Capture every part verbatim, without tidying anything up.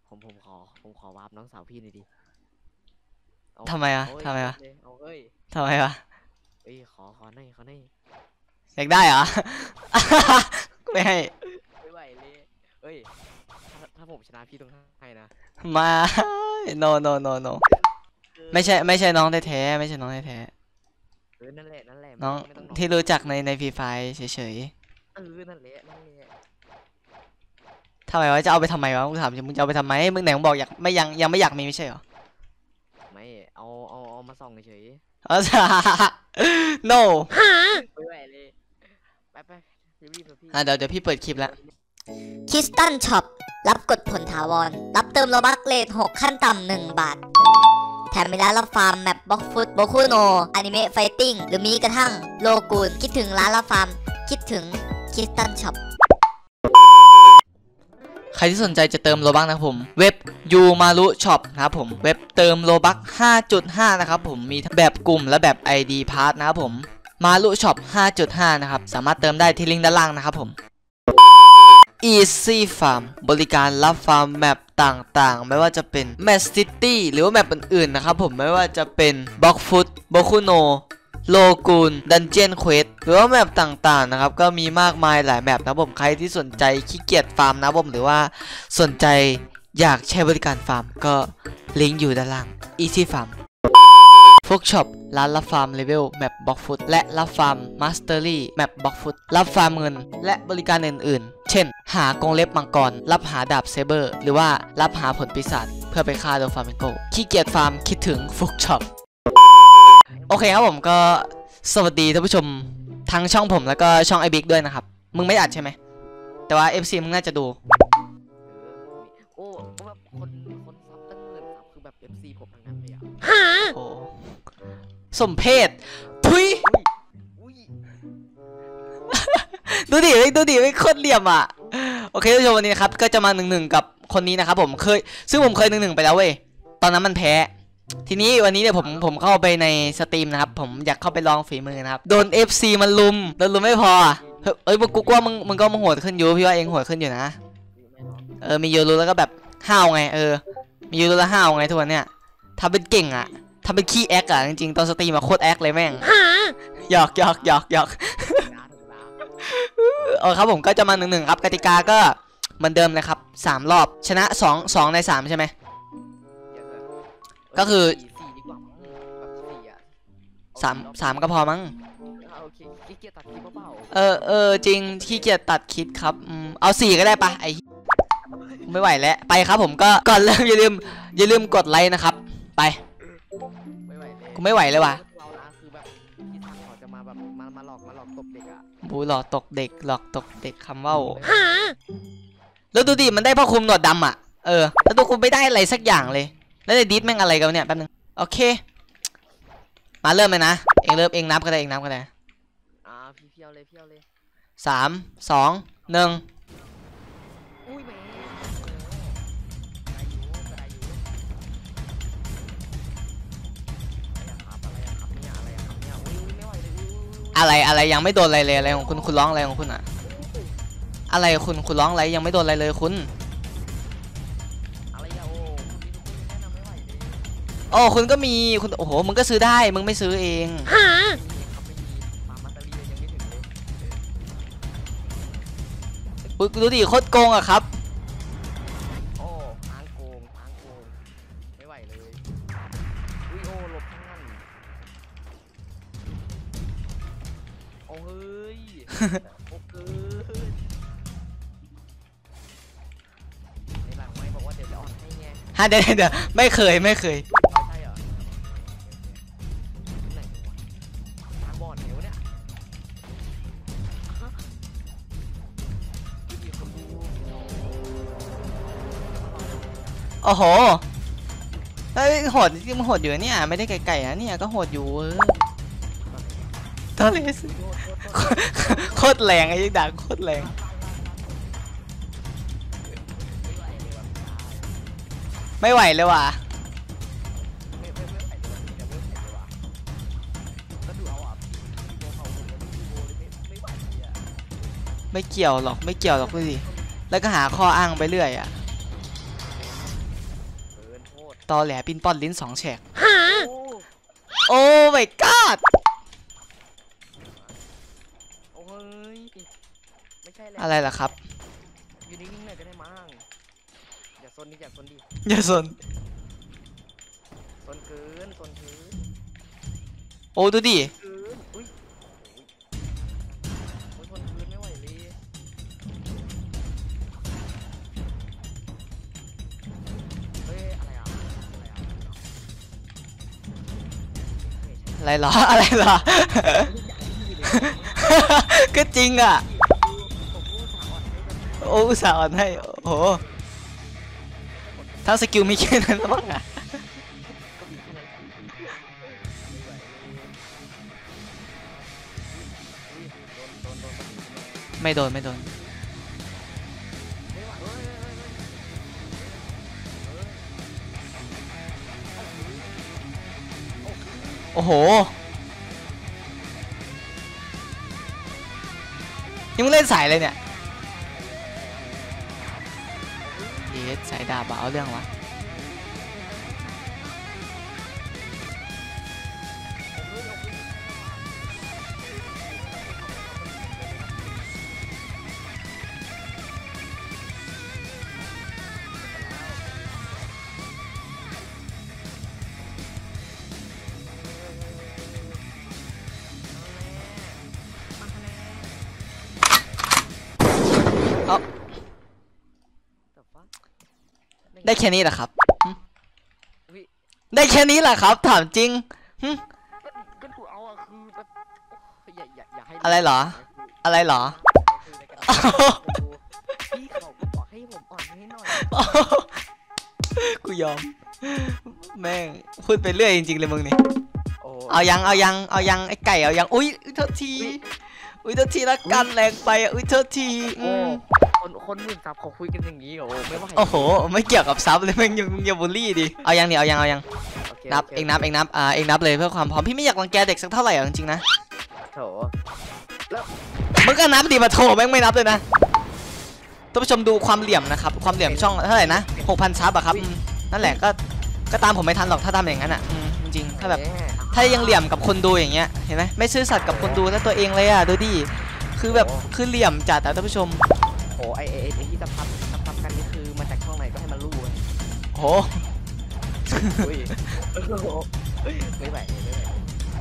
ผมผมขอผมขอวาร์ปน้องสาวพี่หน่อยดิทำไมอะทำไมอะเอาเฮ้ยทำไมวะเอ้ยขอขอหน่อยขอหน่อยอยากได้เหรอ ไม่ให้ไม่ไหวเลยเอ้ยถ้าถ้าผมชนะพี่ต้องให้นะมา no no no no ไม่ใช่ไม่ใช่น้องแท้ๆไม่ใช่น้องแท้ๆเออนั่นแหละนั่นแหละน้องที่รู้จักในในฟรีไฟเฉยๆเออนั่นแหละนั่นแหละๆทำไมวะจะเอาไปทำไมวะมึงถามมึงจะเอาไปทำไมมึงไหนมึงบอกอยากไม่ยังยังไม่อยากมีไม่ใช่เหรอไม่เอาเอาเอามาส่องเฉยเออ no ไม่ไหวเลยไปไปรีบๆพี่อ่ะเดี๋ยวเดี๋ยวพี่เปิดคลิปแล้วคริสตัลช็อปรับกดผลถาวรรับเติมโลบัคเลทหกขั้นต่ำหนึ่งบาทแถมมีร้านรับฟาร์มแมปบล็อกฟุตโบคุโนอนิเมะไฟติ้งหรือมีกระทั่งโลกูนคิดถึงร้านรับฟาร์มคิดถึงคริสตัลช็อปใครที่สนใจจะเติมโลบัคนะครับผมเว็บยูมารุช็อปนะครับผมเว็บเติมโลบัค ห้าจุดห้า นะครับผมมีแบบกลุ่มและแบบ ไอ ดี Pass นะครับผมมารุช็อป ห้าจุดห้า นะครับสามารถเติมได้ที่ลิงก์ด้านล่างนะครับผม Easy Farm บริการรับฟาร์มแมปต่างๆไม่ว่าจะเป็น Map City หรือว่าแมปอื่นๆนะครับผมไม่ว่าจะเป็น Blockfoot Bokuno โลกูนดันเจียนเควสหรือว่าแมปต่างๆนะครับก็มีมากมายหลายแมปนะผมใครที่สนใจขี้เกียจฟาร์มนะผมหรือว่าสนใจอยากใช้บริการฟาร์มก็ลิงก์อยู่ด้านล่าง Easy Farm ฟุกช็อปร้านรับฟาร์มเลเวลแมปบล็อกฟุตและรับฟาร์มมาสเตอรี่แมปบล็อกฟุตรับฟาร์มเงินและบริการอื่นๆเช่นหากรงเล็บมังกรรับหาดาบเซเบอร์หรือว่ารับหาผลปีศาจเพื่อไปฆ่าโดฟามิงโกขี้เกียจฟาร์มคิดถึงฟุกช็อปโอเคครับผมก็สวัสดีท่านผู้ชมทั้งช่องผมแล้วก็ช่องไอบิ๊กด้วยนะครับมึงไม่อัดใช่ไหมแต่ว่า เอฟ ซี มึงน่าจะดูโอ้แบบคนคนซับตั้งหมื่นซับคือแบบ เอฟ ซี ผมทั้งนั้นเลยอ่ะโอ้สมเพศทุยดูดิดูดิไม่โคตรเหลี่ยมอ่ะโอเคท่านผู้ชมวันนี้นะครับก็จะมาหนึ่งหนึ่งกับคนนี้นะครับผมเคยซึ่งผมเคยหนึ่งหนึ่งไปแล้วเว้ยตอนนั้นมันแพ้ทีนี้วันนี้เนี่ยผมผมเข้าไปในสตรีมนะครับผมอยากเข้าไปลองฝีมือนะครับโดน เอฟ ซี มันลุมโดนลุมไม่พอเอ้ยกูกลัวมึงมึงก็มึงโหดขึ้นอยู่พี่ว่าเองโหดขึ้นอยู่นะเออมีโยรูแล้วก็แบบห้าวไงเออมีโยรูแล้วห้าวไงทุกวันเนี่ยทำเป็นเก่งอ่ะทำเป็นขี้แอคอ่ะจริงๆตอนสตรีมมาโคตรแอคเลยแม่งหยอกหยอกหยอกหยอกเออครับผมก็จะมาหนึ่งหนึ่งครับกติกาก็เหมือนเดิมเลยครับสามรอบชนะสองสองในสามใช่ไหมก็คือสามสามก็พอมั้งเออเออจริงขี้เกียจตัดคลิปครับเอาสี่ก็ได้ปะไอไม่ไหวแล้วไปครับผมก็ก่อนเริ่มอย่าลืมอย่าลืมกดไลค์นะครับไปกูไม่ไหวเลยว่ะบูหลอกตกเด็กหลอกตกเด็กคำว่าแล้วดูดิมันได้พ่อคุมหนวดดำอ่ะเออแล้วตัวคุมไม่ได้อะไรสักอย่างเลยแล้วในดิสแม่งอะไรกันเนี่ยแป๊บนึงโอเคมาเริ่มเลยนะเองเริ่มเองนับก็ได้เองนับก็ได้อ่าพี่เพียวเลยเพียวเลยสามสองหนึ่งอะไรอะไรยังไม่โดนอะไรเลยอะไรของคุณคุณร้องอะไรของคุณอะอะไรคุณคุณร้องอะไรยังไม่โดนอะไรเลยคุณโอ้คุณก็มีคุณโอ้โหมึงก็ซื้อได้มึงไม่ซื้อเองอุ๊ยดูดิโคตรโกงอะครับโอ้ทางโกงทางโกงไม่ไหวเลยอุ้ยโอ้หลบทั้งนั้นโอ้เฮ้ยโอ้เกินในหลังไม่บอกว่าเดี๋ยวจะอ่อนให้ไงฮะเดี๋ยวเดี๋ยวไม่เคยไม่เคยโอ้โหเฮ้ยโหดจริงมันโหดอยู่เนี่ยไม่ได้ไก่ๆนะเนี่ยก็โหดอยู่เออทะเลสโคตรแรงไอ้ยักษ์ดังโคตรแรงไม่ไหวเลยว่ะไม่เกี่ยวหรอกไม่เกี่ยวหรอกดูสิแล้วก็หาข้ออ้างไปเรื่อยอ่ะตอแหลปินป้อนลิ้นสองแฉกโอ้โอ้ my god โอ้ยไม่ใช่แล้วอะไรล่ะครับอยู่นิ่งๆหน่อยก็ได้มั้งอย่าซนดิอย่าซนดิอย่าสนซนเกินซนเกินโอ้ดูดิเกินอุ้ยโอ้ยซนเกินไม่ไหวเลยเฮ้ยอะไรอ่ะอะไรอ่ะอะไรเหรอ อะไรเหรอ ก็จริงอ่ะ โอ้อุตส่าห์อ่อนให้โอ้โหทั้งสกิลมีแค่นั้นแล้วมั้งอ่ะไม่โดนไม่โดนโอ้โหนี่มึงเล่นสายเลยเนี่ยเยสสายดาบเอาเรื่องวะเอาได้แค่นี้เหรอครับหึได้แค่นี้เหรอครับถามจริงหึก็ถูกเอาอะคือแบบอย่าอย่าอย่าให้อะไรเหรออะไรเหรอพี่เขาก็บอกให้ผมอ่อนให้หน่อยกูยอมแม่งพูดไปเรื่อยจริงๆเลยมึงนี่โอ้เอายังเอายังเอายังไอ้ไก่เอายังอุ้ยโทษทีอุ้ยโทษทีละกันแรงไปอ่ะอุ้ยโทษทีอืโอ้มคนคนหมื่นซับเขาคุยกันอย่างนี้โอ้ไม่ไหวโอ้โหไม่เกี่ยวกับซับเลยแม่งยังอย่าบูลลี่ดิเอายังเนี่ยเอายังเอายังโคนับโคเองนับเองนับอ่าเองนับเลยเพื่อความพร้อมพี่ไม่อยากรังแกเด็กสักเท่าไหร่อ่ะจริงๆนะโถมึงก็นับดิมาโถแม่งไม่นับเลยนะท่านผู้ชมดูความเหลี่ยมนะครับความเหลี่ยมช่องเท่าไหร่นะหกพันซับอะครับอืมนั่นแหละก็ก็ตามผมไม่ทันหรอกถ้าทำอย่างนั้นอ่ะอืมจริงๆถ้าแบบแหมถ้ายังเหลี่ยมกับคนดูอย่างเงี้ยเห็นไหมไม่ซื่อสัตย์กับคนดูและตัวเองเลยอ่ะดูดิคือแบบคือเหลี่ยมจัดแต่ท่านผู้ชมโอ้ไอไอไอที่ซับซับซับซับกันนี่คือมาจากช่องไหนก็ให้มันรู้เลยโอ้โหอุ้ยไม่ไหวไม่ไหว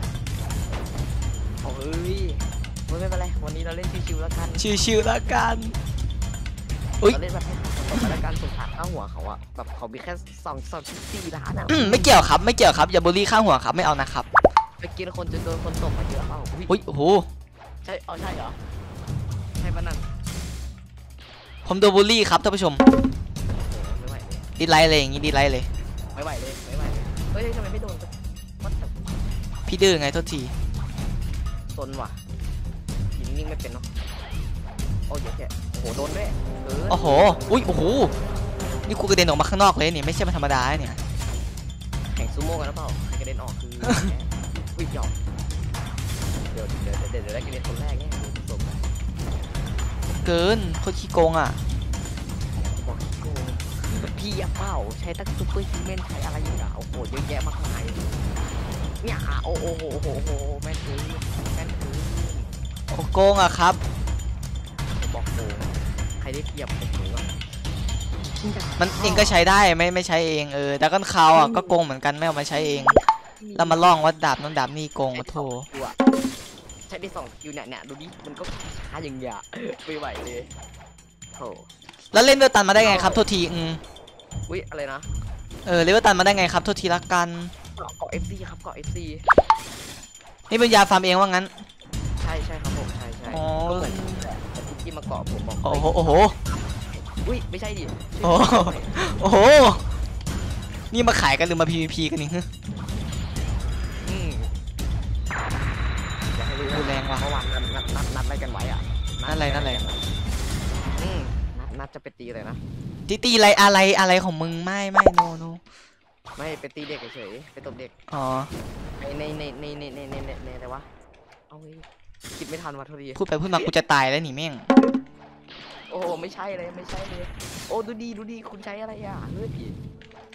โอ้ยไม่เป็นไรวันนี้เราเล่นชิวๆแล้วกันชิวๆแล้วกัน อุ๊ยเราเล่นแบบให้แล้วกันสงสารข้าหัวเขาอะแบบเขามีแค่สองสองสี่ล้านอะอืมไม่เกี่ยวครับไม่เกี่ยวครับอย่าบูลลี่ข้างหัวครับไม่เอานะครับไปกินคนจนโดนคนตบมาเยอะเอ้าอุ๊ยอุ้ยโอ้โหใช่อ๋อใช่เหรอใช่ปะนั่นผมโดนบูลลี่ครับท่านผู้ชมโอ้ไม่ไหวเลยดีไลท์เลยอย่างงี้ดีไลท์เลยไม่ไหวเลยไม่ไหวเลยเฮ้ยทำไมไม่โดนกันวัดแต่พี่ดื้อไงโทษทีซนว่ะยิงนิ่งไม่เป็นเนาะโอ้ยเยอะแค่โอ้โหโดนด้วยเออโอ้โหอุ้ยโอ้โหนี่กูกระเด็นออกมาข้างนอกเลยนี่ไม่ใช่มาธรรมดาเนี่ยแข่งซูโม่กันหรือเปล่าใครกระเด็นออกคืออุ้ยหยอกเดี๋ยวเดี๋ยวเดี๋ยวเดี๋ยวได้กระเด็นคนแรกเนี่ยดูผสมเกินโคตรขี้โกงอ่ะบอกโกงพี่อะเปล่าใช้ตั้งซุปเปอร์ฮิวแมนใช้อะไรอยู่อะโอ้โหเยอะแยะมากมายเนี่ยโอ้โหโอ้โหโอ้โหแม่นถือแม่นถือโอ้โกงอ่ะครับบอกโกงใครได้เปรียบผมถือว่ามันเองก็ใช้ได้ไม่ไม่ใช้เองเออแต่ก็เขาอ่ะก็โกงเหมือนกันไม่เอามาใช้เองแล้วมาล่องว่าดาบน้องดาบนี่โกงมาโถใช้ได้สองคิวเนี่ยเนี่ยดูดิมันก็ช้าอย่างเงี้ยไม่ไหวเลยโถแล้วเล่นเวลตันมาได้ไงครับโทษทีอืมอุ้ยอะไรนะเออเล่นเวลตันมาได้ไงครับโทษทีละกันเกาะเกาะเอฟซีครับเกาะเอฟซีนี่เป็นยาฟาร์มเองว่างั้นใช่ใช่ครับผมใช่ใช่อ๋อก็เหมือนแต่ที่มาเกาะผมบอกโอ้โหโอ้โหอุ้ยไม่ใช่ดิโอ้โห โอ้โหนี่มาขายกันหรือมา พี วี พี กันนี่อืมอยากให้รู้พูดแรงว่ะเมื่อวานนัดนัดนัดนัดอะไรกันไว้อะนั่นอะไรนั่นอะไรอืมนัดนัดจะไปตีอะไรนะตีตีอะไรอะไรอะไรของมึงไม่ไม่โนโนไม่ไปตีเด็กเฉยๆไปตบเด็กอ๋อในในในในในในในในอะไรวะเอาเฮ้ยคิดไม่ทันว่ะโทษทีพูดไปพูดมากูจะตายแล้วนี่แม่งโอ้ไม่ใช่เลยไม่ใช่เลยโอ้ดูดีดูดีคุณใช้อะไรอ่ะเฮ้ย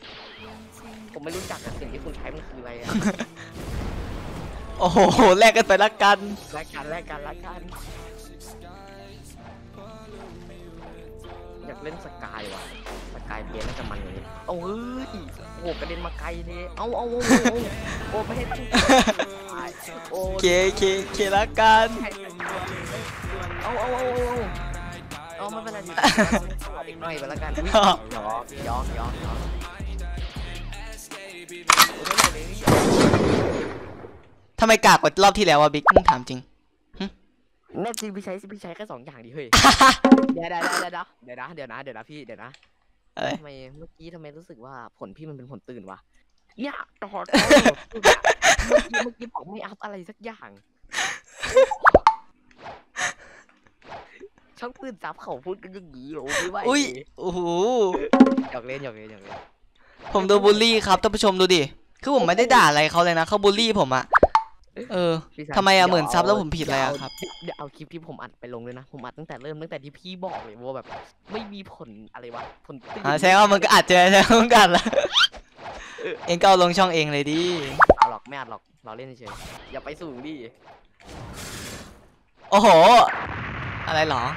ผมไม่รู้จักอะสิ่งที่คุณใช้มันคืออะไรอะโอ้โหแลกกันไปละกันแลกกันแลกกันแลกกันอยากเล่นสกายว่ะสกายเพียน่าจะมันอย่างนี้เอาเฮ้ยโอ้โหกระเด็นมาไกลเลยเอาเอาเอาเอาโอ้ไม่ให้ตั้งโอ้เคเคเคละกันเอาเอาเอาเอาเอาไม่เป็นไรดิอีกหน่อยไปละกันยอกยอกยอกยอกไม่ไหวเลยทำไมกากกว่ารอบที่แล้ววะบิ๊กถามจริงแน่จริงพี่ใช้พี่ใช้แค่สองอย่างดิเฮ้ย เดี๋ยวเดี๋ยวเดี๋ยวเดี๋ยวนะเดี๋ยวนะเดี๋ยวนะพี่เดี๋ยวนะอะไรทำไมเมื่อกี้ทำไมรู้สึกว่าผลพี่มันเป็นผลตื่นวะเนี่ยต่อเมื่อกี้เมื่อกี้บอกไม่อัพอะไรสักอย่างช่างตื่นจับเขาพูดกันอย่างนี้เหรอพี่ว่าอุ้ยโอ้โหหยอกเล่นหยอกเล่นหยอกเล่นผมโดนบูลลี่ครับท่านผู้ชมดูดิคือผมไม่ได้ด่าอะไรเขาเลยนะเขาบูลลี่ผมอะเออทำไมอะหมื่นซับแล้วผมผิดอะไรอะครับเดี๋ยวเอาคลิปที่ผมอัดไปลงเลยนะผมอัดตั้งแต่เริ่มตั้งแต่ที่พี่บอกเลยว่าแบบไม่มีผลอะไรวะผลตื่นอ่าใช่ว่ามันก็อาจจะใช่เหมือนกันละเองก็เอาลงช่องเองเลยดิเอาหรอกไม่อัดหรอกเราเล่นเฉยอย่าไปสูงดิโอ้โหอะไรหรอ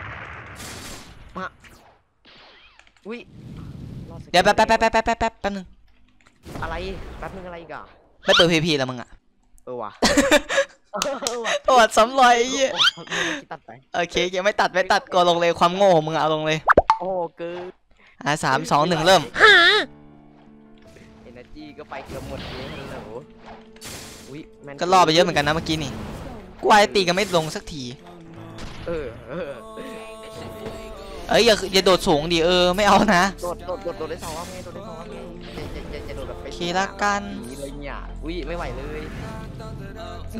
อุ้ยเดี๋ยวแป๊บแป๊บแป๊บแป๊บแป๊บแป๊บแป๊บนึงอะไรแป๊บนึงอะไรอีกอ่ะไม่เปิดพีพีแล้วมึงอะเออว่ะโอ้ซ้ำรอยไอ้เหี้ยตัดไปโอเคยังไม่ตัดไม่ตัดก็ลงเลยความโง่ของมึงเอาลงเลยโอ้เกินอ่ะสามสองหนึ่งเริ่มเอเนอร์จีก็ไปเกือบหมดเลยฮัลโหลอุ้ยแมนก็ล่อไปเยอะเหมือนกันนะเมื่อกี้นี่กูไอตีกันไม่ลงสักทีเออเออเอ้ยอย่าอย่าโดดสูงดิเออไม่เอานะโดดโดดโดดโดดได้สองรอบไงโดดได้สองรอบไงจะจะจะโดดแบบไปโอเคละกันหนีเลยเนี่ยอุ้ยไม่ไหวเลยนี่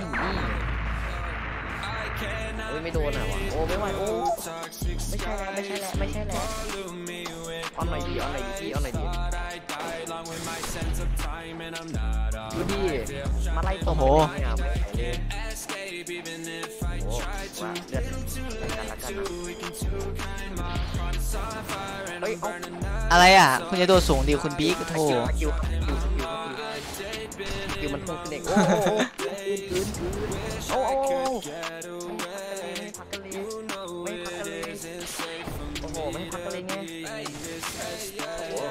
เอ้ยไม่โดนอ่ะวะโอ้ไม่ไหวโอ้ไม่ใช่แล้วไม่ใช่แล้วไม่ใช่แล้วออนหน่อยดีออนหน่อยดีพี่ออนหน่อยดีดูดิมาไล่ตบเนี่ยโอ้ว่าเดือดกันละกันเฮ้ยเอาอะไรอ่ะคุณจะโดดสูงดิคุณบิ๊กโธ่สกิลสกิลสกิลสกิลมันพุ่งขึ้นเองโอ้โหคืนคืนโอ้โหไม่พักกันเลยไม่พักกันเลยโอ้โหไม่พักกันเลยไงโอ้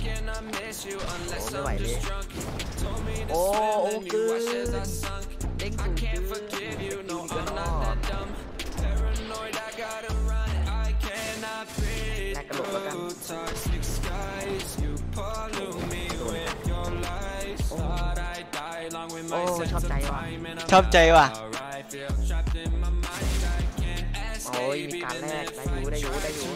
ไม่ไหวเลยโอ้โอ้คืนเด้งสูงคืนก็นอกแลกกระโดดแล้วกันโอ้ชอบใจว่ะชอบใจว่ะโอ้ยมีการแลกได้อยู่ได้อยู่ได้อยู่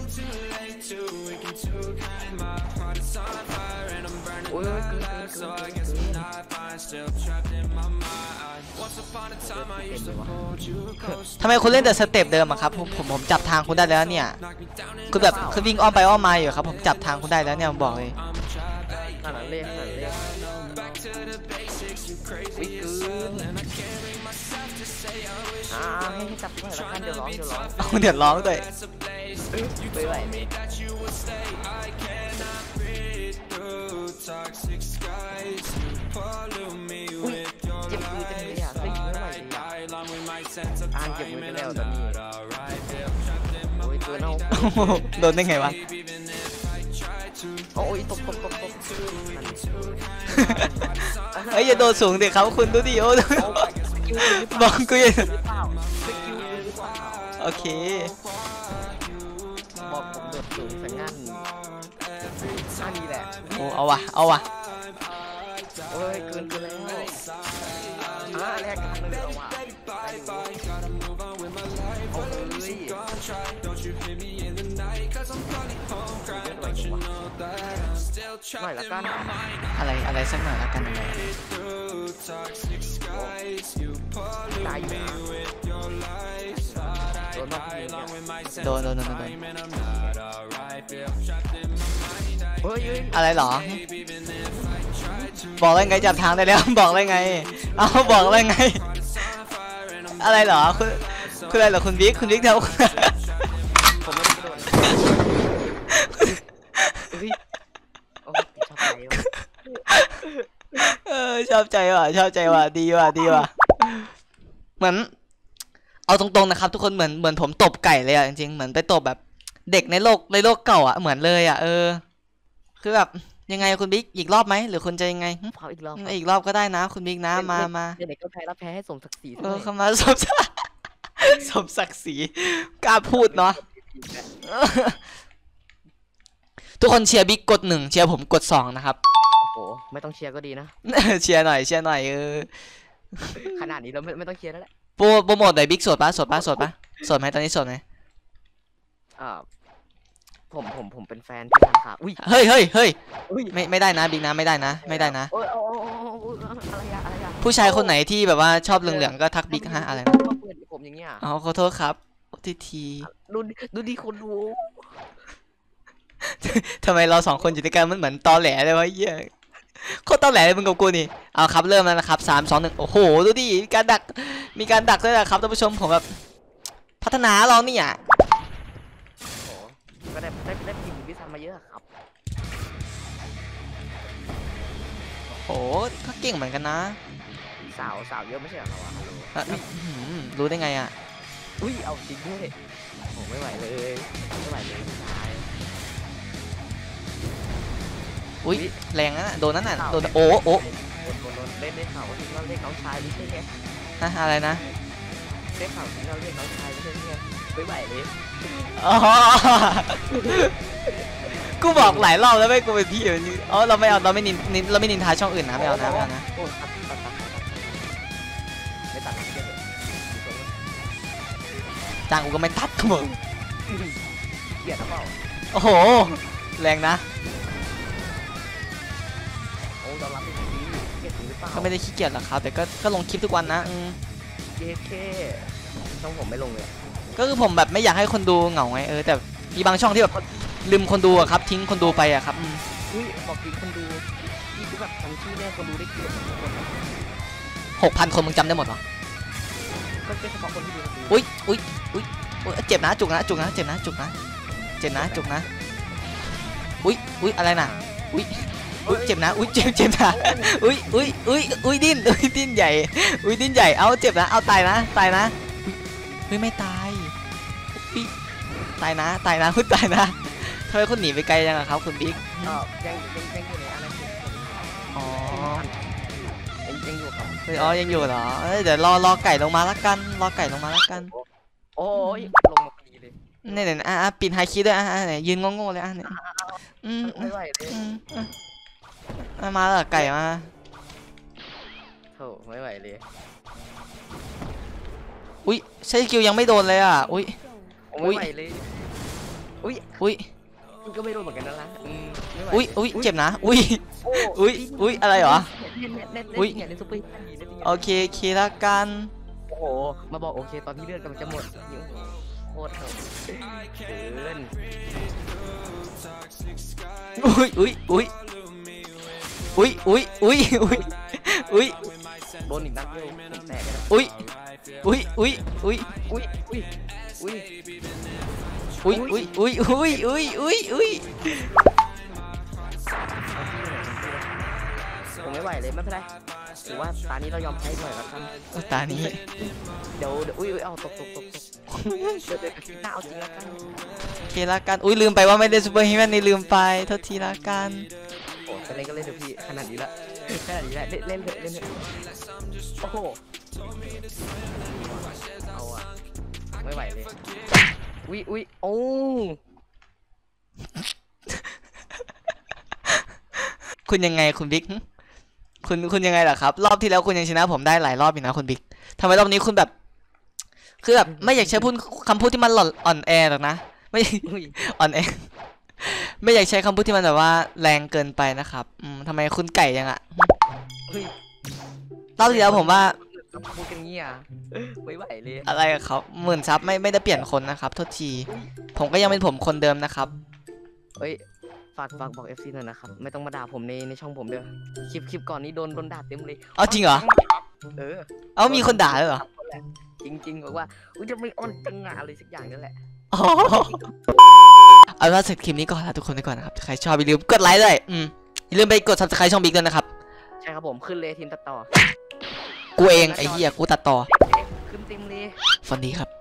โอ้ยเกินเกินเกินเกินทำไมคุณเล่นแต่สเต็ปเดิมอะครับผมผมผมจับทางคุณได้แล้วเนี่ยคือแบบคือวิ่งอ้อมไปอ้อมมาอยู่ครับผมจับทางคุณได้แล้วเนี่ยผมบอกเลยขนาดเล่นขนาดเล่นวิกืนอ่าให้จับหน่อยละกันเดี๋ยวร้องเดี๋ยวร้องเอาเดือดร้อนด้วยไม่ไหวอุ้ยเจ็บมือจังเลยอ่ะเฮ้ยไม่ไหวเลยอ่านเจ็บมือไปแล้วตอนนี้โอ้ยตัวเน่าโดนได้ไงวะโอ้ยตกตกตกตกเอ้ยอย่าโดดสูงดิครับคุณดูดิโอ้บอกกูอย่าโอเคบอกผมโดดสูงสังงั้นท่านี้แหละโอ้เอาวะเอาวะโอ้ยเกินไปแล้วอ่าแรกกันเลยเอาว่ะโอ้ยหน่อยละกันอะไรอะไรสักหน่อยละกันตายอยู่นะโดนนอกทีเนี่ยโดนโดนโดนโดนเฮ้ยอะไรหรอ บอกได้ไงจับทางได้แล้วบอกได้ไงเอาบอกได้ไง อะไรหรอคุณคุณอะไรหรอคุณบิ๊กคุณบิ๊กเท่าผมไม่ได้โดนเฮ้ยโอ้ยชอบใจเออชอบใจว่ะชอบใจว่ะดีว่ะดีว่ะเหมือนเอาตรงๆนะครับทุกคนเหมือนเหมือนผมตบไก่เลยอ่ะจริงๆเหมือนไปตบแบบเด็กในโลกในโลกเก่าอ่ะเหมือนเลยอ่ะเออคือแบบยังไงคุณบิ๊กอีกรอบไหมหรือคุณจะยังไงเผาอีกรอบอีกรอบก็ได้นะคุณบิ๊กนะมามาเด็กก็แพ้แล้วแพ้ให้สมศักดิ์ศรีเออเข้ามาสมศักดิ์สมศักดิ์ศรีกล้าพูดเนาะทุกคนเชียร์บิ๊กกดหนึ่งเชียร์ผมกดสองนะครับโอ้โหไม่ต้องเชียร์ก็ดีนะเชียร์หน่อยเชียร์หน่อยเออขนาดนี้เราไม่ไม่ต้องเชียร์แล้วแหละโปรโปรโมทหน่อยบิ๊กโสดปะโสดปะโสดปะโสดไหมตอนนี้โสดไหมอ่าผมผมผมเป็นแฟนที่ร้านค้าอุ้ยเฮ้ยเฮ้ยเฮ้ยอุ้ยไม่ไม่ได้นะบิ๊กนะไม่ได้นะไม่ได้นะโอ้ยโอ้ยโอ้ยโอ้ยอะไรอะอะไรอะผู้ชายคนไหนที่แบบว่าชอบเหลืองๆก็ทักบิ๊กฮะอะไรนะมาเปิดผมอย่างเงี้ยอ๋อขอโทษครับทีทีดูดูดีคนดูทำไมเราสองคนอยู่ด้วยกันมันเหมือนตอแหลเลยวะเหี้ยโคตรตอแหลเลยมึงกับกูนี่เอาครับเริ่มแล้วนะครับสามสองหนึ่งโอ้โหดูดิมีการดักมีการดักด้วยนะครับท่านผู้ชมผมแบบพัฒนาเราเนี่ยโอ้โหก็ได้ได้ได้พิมพ์พิซันมาเยอะครับโอ้ก็เก่งเหมือนกันนะสาวสาวเยอะไม่ใช่เหรอเราอะเอ่ออื้อหือรู้ได้ไงอ่ะอุ้ยเอาจริงด้วยโอ้ไม่ไหวเลยไม่ไหวเลยตายอุ้ยแรงนะโดนนั่นน่ะโดนโอ้โอ้โดนโดนเล่นเล่นข่าวว่าเราเรียกน้องชายไม่ใช่ไงฮะอะไรนะเรียกข่าวว่าเราเรียกน้องชายไม่ใช่ไงไม่ไหวเลยอ๋อกูบอกหลายรอบแล้วไม่กูเป็นพี่แบบนี้อ๋อเราไม่เอาเราไม่นินนินเราไม่นินทาช่องอื่นนะไม่เอานะไม่เอานะโอ้ตัดตัดตัดไม่ตัดเชื่อเลยจ้างกูก็ไม่ตัดกูบอกเกลียดหรือเปล่าโอ้โหแรงนะโอ้ยอมรับเป็นดีเกลียดหรือเปล่าก็ไม่ได้ขี้เกียจหรอกครับแต่ก็ก็ลงคลิปทุกวันนะอืมเย้แค่ช่องผมไม่ลงเลยก็คือผมแบบไม่อยากให้คนดูเหงาไงเออแต่มีบางช่องที่แบบลืมคนดูอะครับทิ้งคนดูไปอะครับอุ้ยบอกจริงคนดูนี่คือแบบทำชื่อแน่คนดูได้เกือบทุกคนหกพันคนมึงจำได้หมดเหรอก็เป็นเฉพาะคนที่ดูอุ้ยอุ้ยอุ้ยอุ๊ยเจ็บนะจุกนะจุกนะเจ็บนะจุกนะเจ็บนะจุกนะอุ้ยอุ้ยอะไรน่ะอุ้ยอุ้ยเจ็บนะอุ้ยเจ็บเจ็บนะอุ้ยอุ้ยอุ้ยอุ้ยดิ้นอุ้ยดิ้นใหญ่อุ้ยดิ้นใหญ่เอาเจ็บนะเอาตายนะตายนะอุ้ยไม่ตายอุ้ยตายนะตายนะคุณตายนะทำไมคุณหนีไปไกลจังอะครับคุณบิ๊กก็ยังยังยังอยู่ในอาณาเขตอ๋อยังยังอยู่ครับเฮ้ยอ๋อยังอยู่เหรอเอ้ยเดี๋ยวรอรอไก่ลงมาละกันรอไก่ลงมาละกันโอ้ยลงมาพอดีเลยเนี่ยเนี่ยอ่ะอ่ะปิดไฮคิดด้วยอ่ะอ่ะไหนยืนงงๆเลยอ่ะเนี่ยอืมไม่ไหวเลยอืมอ่ะอ่ะมาแล้วเหรอไก่มาโธ่ไม่ไหวเลยอุ้ยใช้สกิลยังไม่โดนเลยอ่ะอุ้ยไม่ไหวเลยอุ้ยอุ้ยมันก็ไม่โดนเหมือนกันนะล่ะอืมไม่ไหวอุ้ยอุ้ยเจ็บนะอุ้ยอุ้ยอุ้ยอะไรเหรอเล่นเล่นเล่นอุ๊ยเล่นเล่นซุปเปอร์ฮีโร่เล่นเล่นโอเคโอเคละกันโอ้โหมาบอกโอเคตอนที่เลือดกำลังจะหมดยิ่งโคตรโหดเกินอุ้ยอุ้ยอุ้ยอุ้ยอุ้ยอุ้ยอุ้ยอุ้ยโดนอีกนัดเดียวผมแตกเลยนะอุ้ยอุ้ยอุ้ยอุ้ยอุ้ยอุ้ยอุ้ยอุ้ยอุ้ยอุ้ยอุ้ยอุ้ยอุ้ยอุ้ยผมไม่ไหวเลยไม่เป็นไรถือว่าตานี้เรายอมแพ้หน่อยแล้วกันตานี้เดี๋ยวเดี๋ยวอุ้ยอุ้ยเอาตกตกตกตกเดี๋ยวเดี๋ยวคลิปหน้าเอาจริงแล้วกันโอเคละกันอุ้ยลืมไปว่าไม่ได้ซูเปอร์ฮีแมนนี่ลืมไปโทษทีละกันโอ้จะเล่นก็เล่นเถอะพี่ขนาดนี้ละขนาดนี้ละเล่นเล่นเถอะเล่นเถอะโอ้โหเอาอะไม่ไหวเลยอุ้ยอุ้ยโอ้คุณยังไงคุณบิ๊กคุณคุณยังไงล่ะครับรอบที่แล้วคุณยังชนะผมได้หลายรอบอยู่นะคุณบิ๊กทำไมรอบนี้คุณแบบ คือแบบไม่อยากใช้พูดคำพูดที่มันหล่อนอ่อนแอหรอกนะไม่อุ้ยอ่อนแอไม่อยากใช้คำพูดที่มันแบบว่าแรงเกินไปนะครับอืมทำไมคุณไก่ยังอะอุ้ยรอบที่แล้วผมว่าพูดกันเงี้ยไม่ไหวเลยอะไรกับเขาหมื่นซับไม่ไม่ได้เปลี่ยนคนนะครับโทษทีผมก็ยังเป็นผมคนเดิมนะครับเฮ้ยฝากฝากบอก เอฟ ซี หน่อยนะครับไม่ต้องมาด่าผมในในช่องผมเด้อคลิปคลิปก่อนนี้โดนโดนด่าเต็มเลยเอาจริงเหรอเออเอามีคนด่าด้วยเหรอจริงๆบอกว่าอุ้ยจะไม่อ่อนจังงานอะไรสักอย่างนั่นแหละอ๋อเอาเป็นว่าเสร็จคลิปนี้ก่อนลาทุกคนไปก่อนนะครับใครชอบอย่าลืมกดไลค์ด้วยอืมอย่าลืมไปกด ซับสไครบ์ ช่องบิ๊กด้วยนะครับช่ครับผมขึ้นเลยทีมตัดต่อกูเองไอ้เหี้ยกูตัดต่อขึ้นเต็มเลยฟันดีครับ